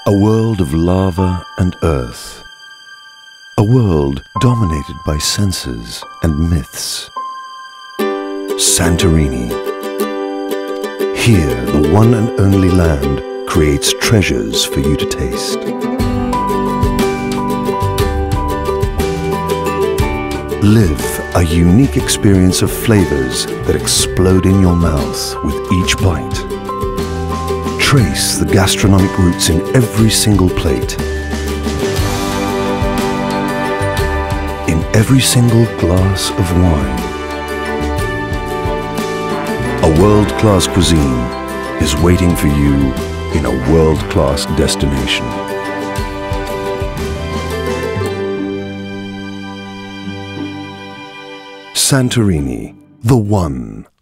A world of lava and earth. A world dominated by senses and myths. Santorini. Here, the one and only land creates treasures for you to taste. Live a unique experience of flavors that explode in your mouth with each bite. Trace the gastronomic roots in every single plate, in every single glass of wine. A world-class cuisine is waiting for you in a world-class destination. Santorini, the one.